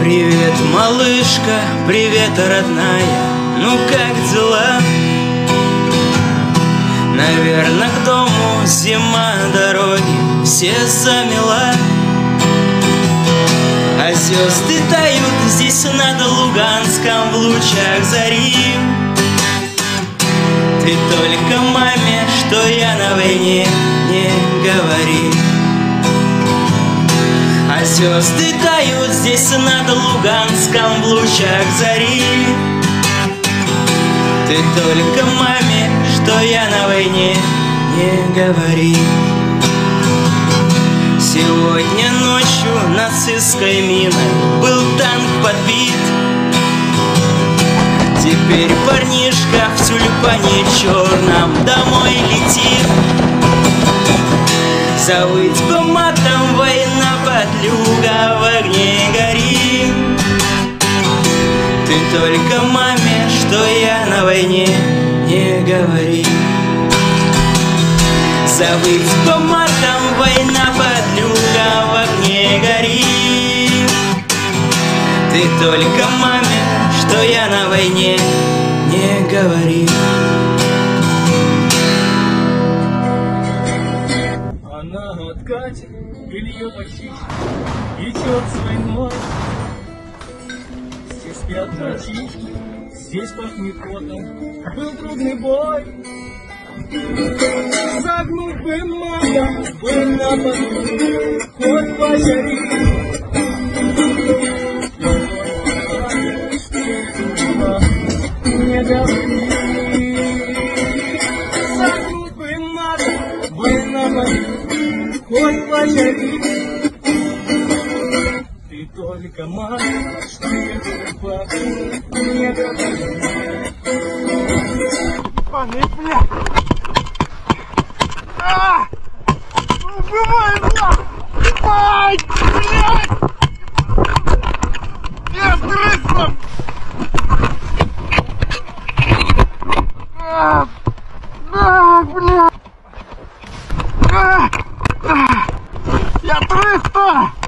Привет, малышка, привет, родная, ну как дела? Наверно, к дому зима, дороги все замела. А звезды тают здесь над Луганском в лучах зари. Ты только маме, что я на войне, не говори. А звезды тают здесь над Луганском в лучах зари. Ты только маме, что я на войне, не говори. Сегодня ночью нацистской миной был танк подбит. Теперь парнишка в тюльпане черном домой летит. Завыть по матам, война, подлюга, в огне гори. Ты только маме, что я на войне, не говори. Завыть по матам, война, подлюга, в огне гори. Ты только маме, что я на войне, не говори. Она откатит, белье почистит, идет свой нож. Все спят мальчишки, здесь пахнет потом, был трудный бой. Загнуть бы мама, бы на поду, хоть пожари. Не говори. Загнуть бы мама, бы на поду, хоть пожари. Ты только мама, что я глупа, не говори. Паны, блядь! Убивай, блядь! Ай, блядь! Я трыснул! Блядь! Я трыснул!